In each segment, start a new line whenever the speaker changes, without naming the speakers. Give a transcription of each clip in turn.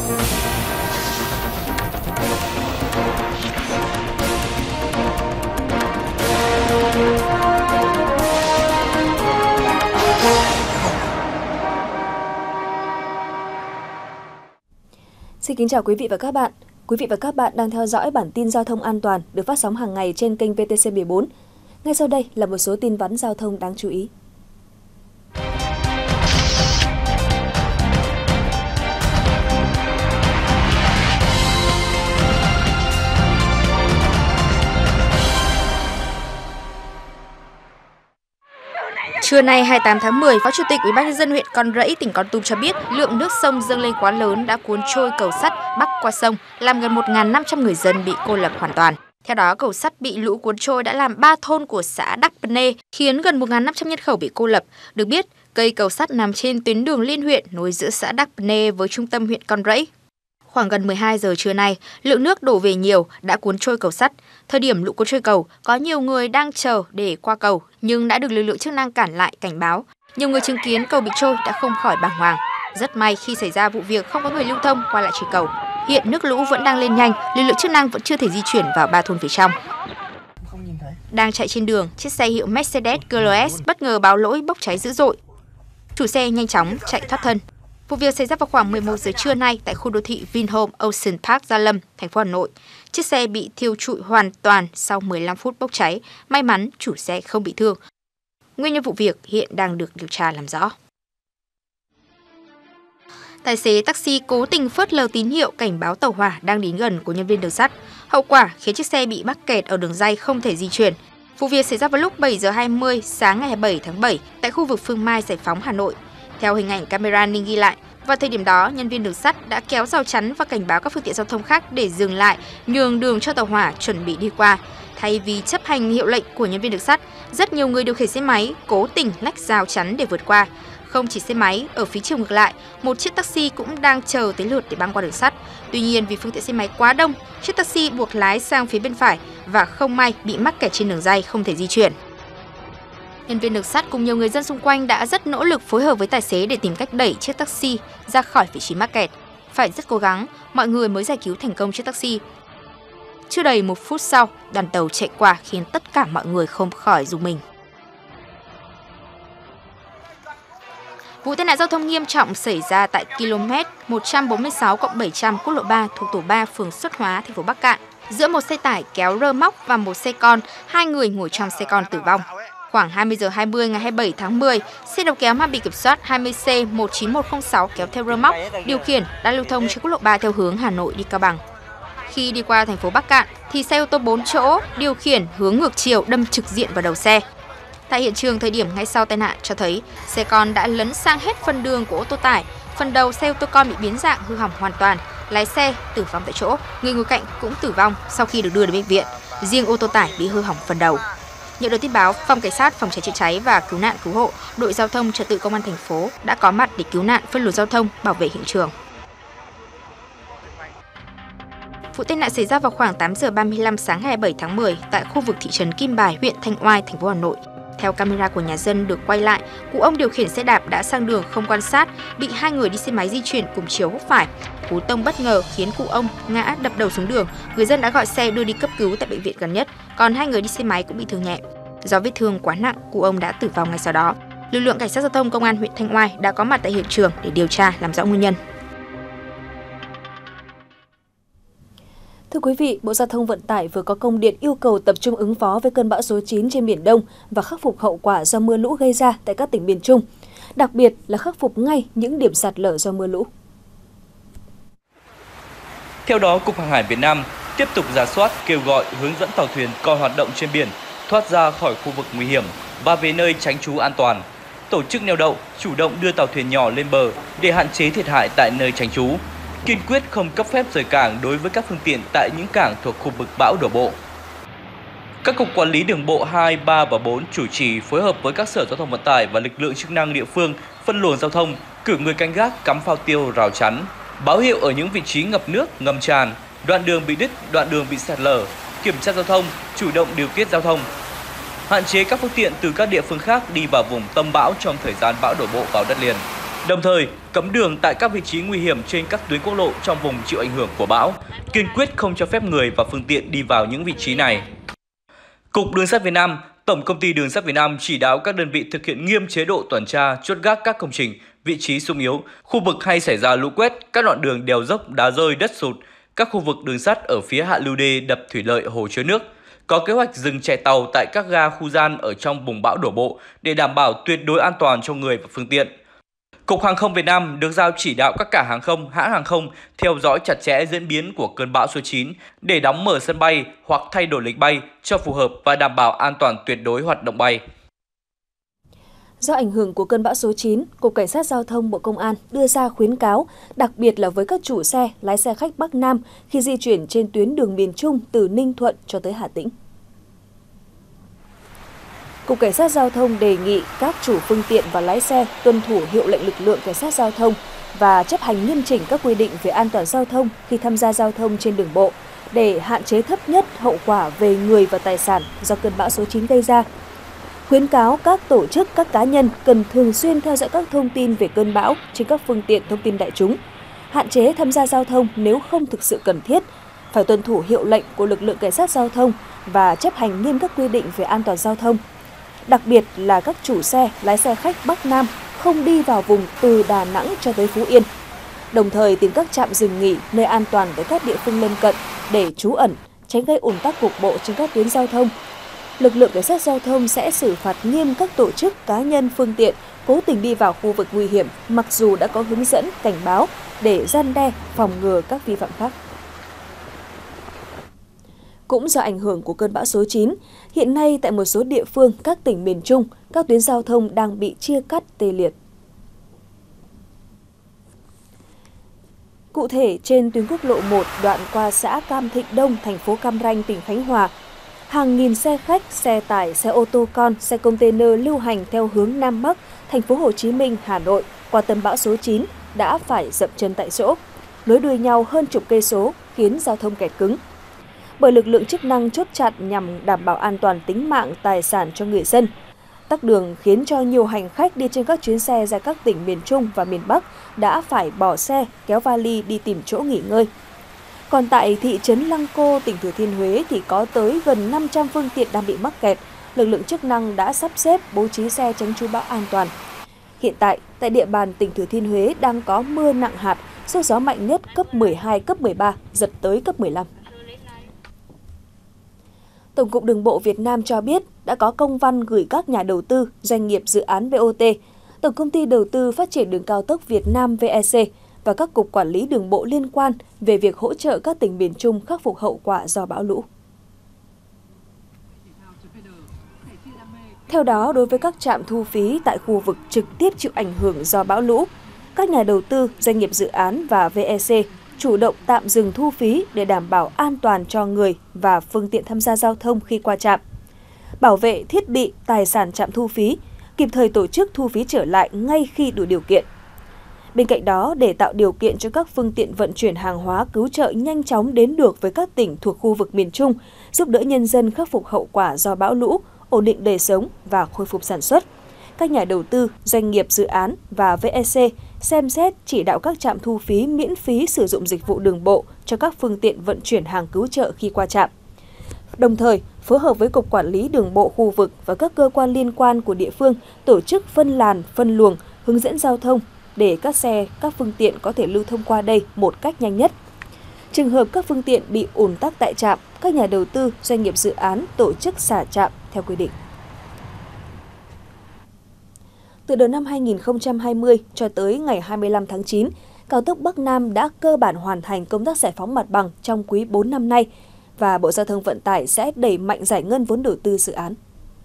Xin kính chào quý vị và các bạn. Quý vị và các bạn đang theo dõi bản tin giao thông an toàn được phát sóng hàng ngày trên kênh VTC14. Ngay sau đây là một số tin vắn giao thông đáng chú ý.
Trưa nay 28 tháng 10, Phó Chủ tịch Ủy ban nhân dân huyện Con Rẫy, tỉnh Kon Tum cho biết lượng nước sông dâng lên quá lớn đã cuốn trôi cầu sắt bắc qua sông, làm gần 1.500 người dân bị cô lập hoàn toàn. Theo đó, cầu sắt bị lũ cuốn trôi đã làm 3 thôn của xã Đắc Pne, khiến gần 1.500 nhân khẩu bị cô lập. Được biết, cây cầu sắt nằm trên tuyến đường liên huyện nối giữa xã Đắc Pne với trung tâm huyện Con Rẫy. Khoảng gần 12 giờ trưa nay, lượng nước đổ về nhiều đã cuốn trôi cầu sắt. Thời điểm lũ cuốn trôi cầu, có nhiều người đang chờ để qua cầu nhưng đã được lực lượng chức năng cản lại cảnh báo. Nhiều người chứng kiến cầu bị trôi đã không khỏi bàng hoàng. Rất may khi xảy ra vụ việc không có người lưu thông qua lại trên cầu. Hiện nước lũ vẫn đang lên nhanh, lực lượng chức năng vẫn chưa thể di chuyển vào 3 thôn phía trong. Đang chạy trên đường, chiếc xe hiệu Mercedes GLS bất ngờ báo lỗi bốc cháy dữ dội. Chủ xe nhanh chóng chạy thoát thân. Vụ việc xảy ra vào khoảng 11 giờ trưa nay tại khu đô thị Vinhome Ocean Park, Gia Lâm, thành phố Hà Nội. Chiếc xe bị thiêu trụi hoàn toàn sau 15 phút bốc cháy. May mắn chủ xe không bị thương. Nguyên nhân vụ việc hiện đang được điều tra làm rõ. Tài xế taxi cố tình phớt lờ tín hiệu cảnh báo tàu hỏa đang đến gần của nhân viên đường sắt. Hậu quả khiến chiếc xe bị mắc kẹt ở đường ray không thể di chuyển. Vụ việc xảy ra vào lúc 7 giờ 20 sáng ngày 27 tháng 7 tại khu vực Phương Mai, Giải Phóng, Hà Nội. Theo hình ảnh camera an ninh ghi lại, vào thời điểm đó, nhân viên đường sắt đã kéo rào chắn và cảnh báo các phương tiện giao thông khác để dừng lại, nhường đường cho tàu hỏa chuẩn bị đi qua. Thay vì chấp hành hiệu lệnh của nhân viên đường sắt, rất nhiều người điều khiển xe máy cố tình lách rào chắn để vượt qua. Không chỉ xe máy, ở phía chiều ngược lại, một chiếc taxi cũng đang chờ tới lượt để băng qua đường sắt. Tuy nhiên, vì phương tiện xe máy quá đông, chiếc taxi buộc lái sang phía bên phải và không may bị mắc kẹt trên đường ray không thể di chuyển. Nhân viên đường sắt cùng nhiều người dân xung quanh đã rất nỗ lực phối hợp với tài xế để tìm cách đẩy chiếc taxi ra khỏi vị trí mắc kẹt. Phải rất cố gắng, mọi người mới giải cứu thành công chiếc taxi. Chưa đầy 1 phút sau, đoàn tàu chạy qua khiến tất cả mọi người không khỏi rùng mình. Vụ tai nạn giao thông nghiêm trọng xảy ra tại km 146+700 quốc lộ 3 thuộc tổ 3 phường Xuất Hóa, thành phố Bắc Kạn. Giữa một xe tải kéo rơ móc và một xe con, 2 người ngồi trong xe con tử vong. Khoảng 20 giờ 20 ngày 27 tháng 10, xe đầu kéo mang biển kiểm soát 20C19106 kéo theo rơ móc điều khiển đang lưu thông trên quốc lộ 3 theo hướng Hà Nội đi Cao Bằng. Khi đi qua thành phố Bắc Kạn thì xe ô tô 4 chỗ điều khiển hướng ngược chiều đâm trực diện vào đầu xe. Tại hiện trường, thời điểm ngay sau tai nạn cho thấy xe con đã lấn sang hết phần đường của ô tô tải, phần đầu xe ô tô con bị biến dạng hư hỏng hoàn toàn, lái xe tử vong tại chỗ, người ngồi cạnh cũng tử vong sau khi được đưa đến bệnh viện. Riêng ô tô tải bị hư hỏng phần đầu. Nhận được tin báo, Phòng Cảnh sát Phòng cháy chữa cháy và Cứu nạn Cứu hộ, đội giao thông trật tự Công an thành phố đã có mặt để cứu nạn, phân luồng giao thông, bảo vệ hiện trường. Vụ tai nạn xảy ra vào khoảng 8 giờ 35 sáng 27 tháng 10 tại khu vực thị trấn Kim Bài, huyện Thanh Oai, thành phố Hà Nội. Theo camera của nhà dân được quay lại, cụ ông điều khiển xe đạp đã sang đường không quan sát, bị 2 người đi xe máy di chuyển cùng chiều húc phải. Cú tông bất ngờ khiến cụ ông ngã đập đầu xuống đường. Người dân đã gọi xe đưa đi cấp cứu tại bệnh viện gần nhất, còn 2 người đi xe máy cũng bị thương nhẹ. Do vết thương quá nặng, cụ ông đã tử vong ngay sau đó. Lực lượng cảnh sát giao thông Công an huyện Thanh Oai đã có mặt tại hiện trường để điều tra làm rõ nguyên nhân.
Thưa quý vị, Bộ Giao thông Vận tải vừa có công điện yêu cầu tập trung ứng phó với cơn bão số 9 trên Biển Đông và khắc phục hậu quả do mưa lũ gây ra tại các tỉnh miền Trung, đặc biệt là khắc phục ngay những điểm sạt lở do mưa lũ.
Theo đó, Cục Hàng hải Việt Nam tiếp tục rà soát, kêu gọi hướng dẫn tàu thuyền còn hoạt động trên biển thoát ra khỏi khu vực nguy hiểm và về nơi tránh trú an toàn. Tổ chức neo đậu chủ động đưa tàu thuyền nhỏ lên bờ để hạn chế thiệt hại tại nơi tránh trú. Kiên quyết không cấp phép rời cảng đối với các phương tiện tại những cảng thuộc khu vực bão đổ bộ. Các cục quản lý đường bộ 2, 3 và 4 chủ trì phối hợp với các sở giao thông vận tải và lực lượng chức năng địa phương phân luồng giao thông, cử người canh gác cắm phao tiêu rào chắn, báo hiệu ở những vị trí ngập nước, ngầm tràn, đoạn đường bị đứt, đoạn đường bị sạt lở, kiểm tra giao thông, chủ động điều tiết giao thông. Hạn chế các phương tiện từ các địa phương khác đi vào vùng tâm bão trong thời gian bão đổ bộ vào đất liền. Đồng thời, cấm đường tại các vị trí nguy hiểm trên các tuyến quốc lộ trong vùng chịu ảnh hưởng của bão, kiên quyết không cho phép người và phương tiện đi vào những vị trí này. Cục Đường sắt Việt Nam, Tổng công ty Đường sắt Việt Nam chỉ đạo các đơn vị thực hiện nghiêm chế độ tuần tra, chốt gác các công trình, vị trí xung yếu, khu vực hay xảy ra lũ quét, các đoạn đường đèo dốc, đá rơi, đất sụt, các khu vực đường sắt ở phía hạ lưu đê, đập thủy lợi, hồ chứa nước. Có kế hoạch dừng chạy tàu tại các ga khu gian ở trong vùng bão đổ bộ để đảm bảo tuyệt đối an toàn cho người và phương tiện. Cục Hàng không Việt Nam được giao chỉ đạo các cảng hàng không, hãng hàng không theo dõi chặt chẽ diễn biến của cơn bão số 9 để đóng mở sân bay hoặc thay đổi lịch bay cho phù hợp và đảm bảo an toàn tuyệt đối hoạt động bay.
Do ảnh hưởng của cơn bão số 9, Cục Cảnh sát Giao thông Bộ Công an đưa ra khuyến cáo, đặc biệt là với các chủ xe, lái xe khách Bắc Nam khi di chuyển trên tuyến đường miền Trung từ Ninh Thuận cho tới Hà Tĩnh. Cục Cảnh sát Giao thông đề nghị các chủ phương tiện và lái xe tuân thủ hiệu lệnh lực lượng Cảnh sát Giao thông và chấp hành nghiêm chỉnh các quy định về an toàn giao thông khi tham gia giao thông trên đường bộ để hạn chế thấp nhất hậu quả về người và tài sản do cơn bão số 9 gây ra. Khuyến cáo các tổ chức, các cá nhân cần thường xuyên theo dõi các thông tin về cơn bão trên các phương tiện thông tin đại chúng, hạn chế tham gia giao thông nếu không thực sự cần thiết, phải tuân thủ hiệu lệnh của lực lượng Cảnh sát Giao thông và chấp hành nghiêm các quy định về an toàn giao thông. Đặc biệt là các chủ xe, lái xe khách Bắc Nam không đi vào vùng từ Đà Nẵng cho tới Phú Yên. Đồng thời tìm các trạm dừng nghỉ nơi an toàn với các địa phương lân cận để trú ẩn, tránh gây ùn tắc cục bộ trên các tuyến giao thông. Lực lượng Cảnh sát Giao thông sẽ xử phạt nghiêm các tổ chức, cá nhân, phương tiện cố tình đi vào khu vực nguy hiểm mặc dù đã có hướng dẫn, cảnh báo để răn đe, phòng ngừa các vi phạm khác. Cũng do ảnh hưởng của cơn bão số 9, hiện nay tại một số địa phương các tỉnh miền Trung, các tuyến giao thông đang bị chia cắt tê liệt. Cụ thể, trên tuyến quốc lộ 1 đoạn qua xã Cam Thịnh Đông, thành phố Cam Ranh, tỉnh Khánh Hòa, hàng nghìn xe khách, xe tải, xe ô tô con, xe container lưu hành theo hướng Nam Bắc, thành phố Hồ Chí Minh, Hà Nội qua tâm bão số 9 đã phải dậm chân tại chỗ, nối đuôi nhau hơn chục cây số khiến giao thông kẹt cứng. Bởi lực lượng chức năng chốt chặn nhằm đảm bảo an toàn tính mạng, tài sản cho người dân. Tắc đường khiến cho nhiều hành khách đi trên các chuyến xe ra các tỉnh miền Trung và miền Bắc đã phải bỏ xe, kéo vali đi tìm chỗ nghỉ ngơi. Còn tại thị trấn Lăng Cô, tỉnh Thừa Thiên Huế thì có tới gần 500 phương tiện đang bị mắc kẹt. Lực lượng chức năng đã sắp xếp bố trí xe tránh trú bão an toàn. Hiện tại, tại địa bàn tỉnh Thừa Thiên Huế đang có mưa nặng hạt, sức gió mạnh nhất cấp 12, cấp 13, giật tới cấp 15. Tổng cục Đường bộ Việt Nam cho biết đã có công văn gửi các nhà đầu tư, doanh nghiệp dự án BOT, Tổng công ty Đầu tư Phát triển Đường cao tốc Việt Nam VEC và các cục quản lý đường bộ liên quan về việc hỗ trợ các tỉnh miền Trung khắc phục hậu quả do bão lũ. Theo đó, đối với các trạm thu phí tại khu vực trực tiếp chịu ảnh hưởng do bão lũ, các nhà đầu tư, doanh nghiệp dự án và VEC chủ động tạm dừng thu phí để đảm bảo an toàn cho người và phương tiện tham gia giao thông khi qua trạm, bảo vệ thiết bị, tài sản trạm thu phí, kịp thời tổ chức thu phí trở lại ngay khi đủ điều kiện. Bên cạnh đó, để tạo điều kiện cho các phương tiện vận chuyển hàng hóa cứu trợ nhanh chóng đến được với các tỉnh thuộc khu vực miền Trung, giúp đỡ nhân dân khắc phục hậu quả do bão lũ, ổn định đời sống và khôi phục sản xuất, các nhà đầu tư, doanh nghiệp dự án và VEC xem xét chỉ đạo các trạm thu phí miễn phí sử dụng dịch vụ đường bộ cho các phương tiện vận chuyển hàng cứu trợ khi qua trạm. Đồng thời, phối hợp với Cục Quản lý Đường bộ khu vực và các cơ quan liên quan của địa phương tổ chức phân làn, phân luồng, hướng dẫn giao thông để các xe, các phương tiện có thể lưu thông qua đây một cách nhanh nhất. Trường hợp các phương tiện bị ùn tắc tại trạm, các nhà đầu tư, doanh nghiệp dự án tổ chức xả trạm theo quy định. Từ đầu năm 2020 cho tới ngày 25 tháng 9, cao tốc Bắc Nam đã cơ bản hoàn thành công tác giải phóng mặt bằng trong quý 4 năm nay và Bộ Giao thông Vận tải sẽ đẩy mạnh giải ngân vốn đầu tư dự án.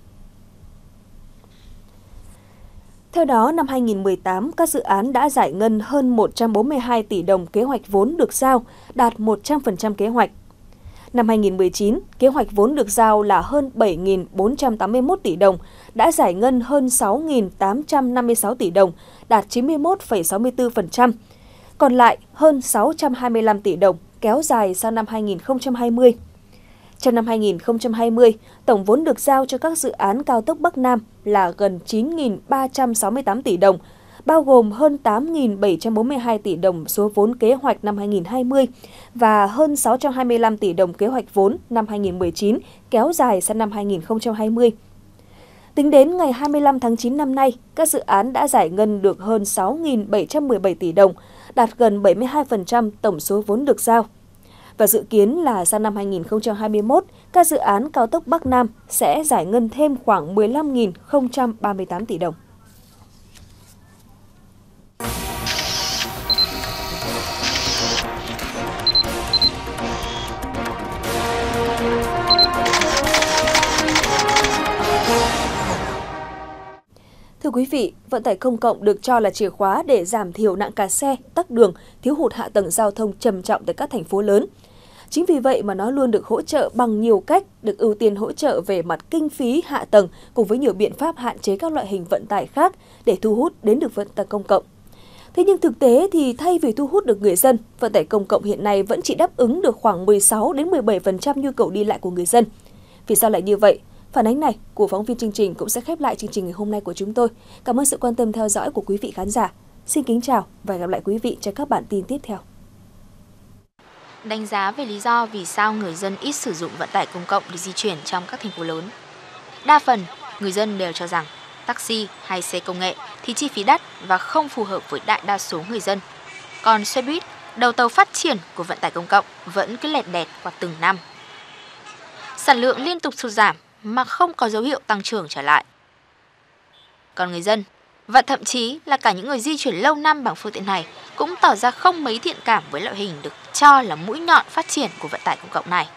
Theo đó, năm 2018, các dự án đã giải ngân hơn 142 tỷ đồng kế hoạch vốn được giao, đạt 100% kế hoạch. Năm 2019, kế hoạch vốn được giao là hơn 7.481 tỷ đồng, đã giải ngân hơn 6.856 tỷ đồng, đạt 91,64%. Còn lại hơn 625 tỷ đồng kéo dài sang năm 2020. Trong năm 2020, tổng vốn được giao cho các dự án cao tốc Bắc Nam là gần 9.368 tỷ đồng, bao gồm hơn 8.742 tỷ đồng số vốn kế hoạch năm 2020 và hơn 625 tỷ đồng kế hoạch vốn năm 2019 kéo dài sang năm 2020. Tính đến ngày 25 tháng 9 năm nay, các dự án đã giải ngân được hơn 6.717 tỷ đồng, đạt gần 72% tổng số vốn được giao. Và dự kiến là sang năm 2021, các dự án cao tốc Bắc Nam sẽ giải ngân thêm khoảng 15.038 tỷ đồng. Thưa quý vị, vận tải công cộng được cho là chìa khóa để giảm thiểu nạn kẹt xe, tắc đường, thiếu hụt hạ tầng giao thông trầm trọng tại các thành phố lớn. Chính vì vậy mà nó luôn được hỗ trợ bằng nhiều cách, được ưu tiên hỗ trợ về mặt kinh phí, hạ tầng cùng với nhiều biện pháp hạn chế các loại hình vận tải khác để thu hút đến được vận tải công cộng. Thế nhưng thực tế thì thay vì thu hút được người dân, vận tải công cộng hiện nay vẫn chỉ đáp ứng được khoảng 16 đến 17% nhu cầu đi lại của người dân. Vì sao lại như vậy? Phản ánh này của phóng viên chương trình cũng sẽ khép lại chương trình ngày hôm nay của chúng tôi. Cảm ơn sự quan tâm theo dõi của quý vị khán giả. Xin kính chào và hẹn gặp lại quý vị trong các bản tin tiếp theo.
Đánh giá về lý do vì sao người dân ít sử dụng vận tải công cộng để di chuyển trong các thành phố lớn. Đa phần, người dân đều cho rằng taxi hay xe công nghệ thì chi phí đắt và không phù hợp với đại đa số người dân. Còn xe buýt, đầu tàu phát triển của vận tải công cộng vẫn cứ lẹt đẹt qua từng năm. Sản lượng liên tục sụt giảm mà không có dấu hiệu tăng trưởng trở lại. Còn người dân, và thậm chí là cả những người di chuyển lâu năm bằng phương tiện này cũng tỏ ra không mấy thiện cảm với loại hình được cho là mũi nhọn phát triển của vận tải công cộng này.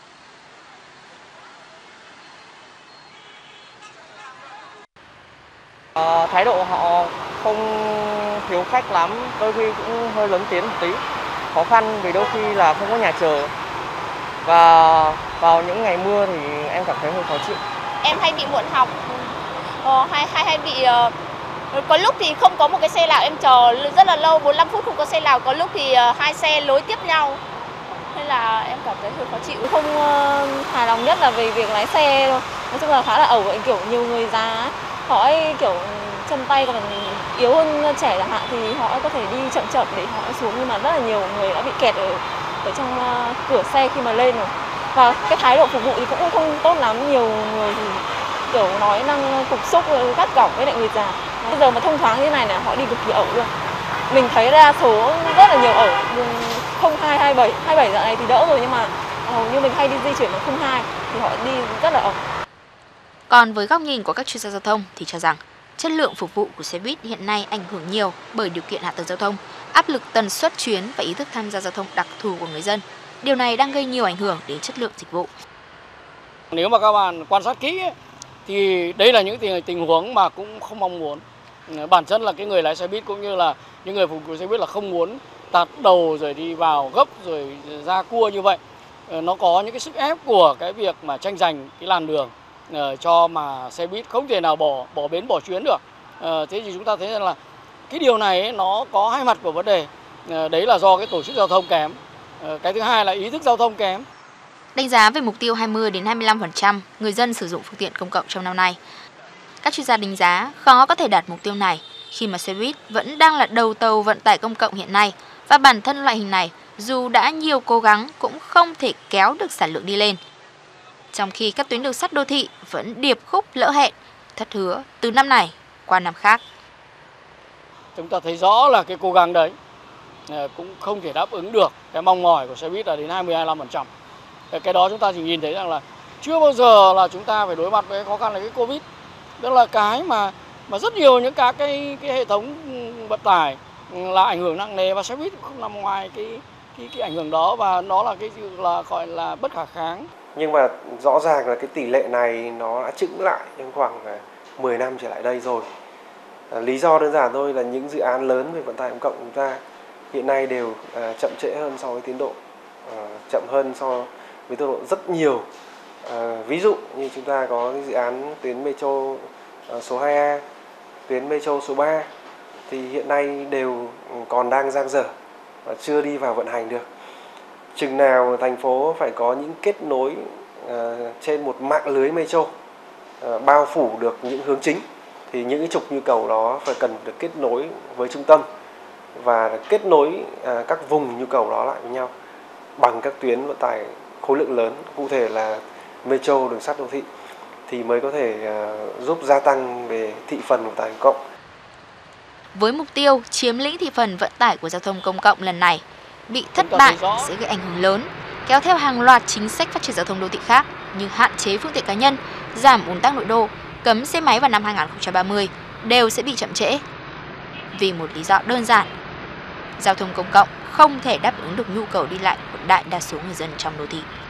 Thái độ họ không thiếu khách lắm, đôi khi cũng hơi lớn tiếng một tí. Khó khăn vì đôi khi là không có nhà chờ. Và vào những ngày mưa thì em cảm thấy hơi khó chịu.
Em hay bị muộn học, hay bị có lúc thì không có một cái xe nào em chờ rất là lâu, 45 phút không có xe nào, có lúc thì hai xe nối tiếp nhau. Nên là em cảm thấy hơi khó chịu. Không hài lòng nhất là về việc lái xe thôi. Nói chung là khá là ẩu, kiểu nhiều người già họ ấy kiểu chân tay còn yếu hơn trẻ chẳng hạn thì họ có thể đi chậm chậm để họ xuống, nhưng mà rất là nhiều người đã bị kẹt ở trong cửa xe khi mà lên rồi. Và cái thái độ phục vụ thì cũng không tốt lắm, nhiều người thì kiểu nói năng cục xúc gắt gỏng với lại người già. Bây giờ mà thông thoáng như này họ đi cực kỳ ẩu luôn. Mình thấy đa số rất là nhiều ẩu, 02, 27 dạo này thì đỡ rồi, nhưng mà hầu như mình hay đi di chuyển bằng 02 thì họ đi rất là ẩu.
Còn với góc nhìn của các chuyên gia giao thông thì cho rằng chất lượng phục vụ của xe buýt hiện nay ảnh hưởng nhiều bởi điều kiện hạ tầng giao thông, áp lực tần suất chuyến và ý thức tham gia giao thông đặc thù của người dân. Điều này đang gây nhiều ảnh hưởng đến chất lượng dịch vụ.
Nếu mà các bạn quan sát kỹ thì đây là những tình huống mà cũng không mong muốn. Bản chất là cái người lái xe buýt cũng như là những người phục vụ xe buýt là không muốn tạt đầu rồi đi vào gấp rồi ra cua như vậy. Nó có những cái sức ép của cái việc mà tranh giành cái làn đường cho mà xe buýt không thể nào bỏ bến bỏ chuyến được. Thế thì chúng ta thấy rằng là cái điều này nó có hai mặt của vấn đề. Đấy là do cái tổ chức giao thông kém. Cái thứ hai là ý thức giao thông kém.
Đánh giá về mục tiêu 20 đến 25% người dân sử dụng phương tiện công cộng trong năm nay. Các chuyên gia đánh giá khó có thể đạt mục tiêu này khi mà xe buýt vẫn đang là đầu tàu vận tải công cộng hiện nay và bản thân loại hình này dù đã nhiều cố gắng cũng không thể kéo được sản lượng đi lên. Trong khi các tuyến đường sắt đô thị vẫn điệp khúc lỡ hẹn, thất hứa từ năm này qua năm khác.
Chúng ta thấy rõ là cái cố gắng đấy cũng không thể đáp ứng được cái mong mỏi của xe buýt là đến 20-25%. Cái đó chúng ta chỉ nhìn thấy rằng là chưa bao giờ là chúng ta phải đối mặt với cái khó khăn là cái Covid. Đó là cái mà rất nhiều những các cái hệ thống vận tải là ảnh hưởng nặng nề, và xe buýt không nằm ngoài cái ảnh hưởng đó, và nó là cái là gọi là bất khả kháng.
Nhưng mà rõ ràng là cái tỷ lệ này nó đã chững lại trong khoảng 10 năm trở lại đây rồi. Lý do đơn giản thôi là những dự án lớn về vận tải công cộng của chúng ta hiện nay đều chậm trễ hơn so với tiến độ, chậm hơn so với tốc độ rất nhiều. Ví dụ như chúng ta có cái dự án tuyến metro số 2A, tuyến metro số 3 thì hiện nay đều còn đang dang dở và chưa đi vào vận hành được. Chừng nào thành phố phải có những kết nối trên một mạng lưới metro bao phủ được những hướng chính Thì những cái trục nhu cầu đó phải cần được kết nối với trung tâm và kết nối các vùng nhu cầu đó lại với nhau bằng các tuyến vận tải khối lượng lớn, cụ thể là metro, đường sắt đô thị, thì mới có thể giúp gia tăng về thị phần vận tải công cộng.
Với mục tiêu chiếm lĩnh thị phần vận tải của giao thông công cộng lần này bị thất bại sẽ gây ảnh hưởng lớn, kéo theo hàng loạt chính sách phát triển giao thông đô thị khác như hạn chế phương tiện cá nhân, giảm ùn tắc nội đô, cấm xe máy vào năm 2030 đều sẽ bị chậm trễ. Vì một lý do đơn giản, giao thông công cộng không thể đáp ứng được nhu cầu đi lại của đại đa số người dân trong đô thị.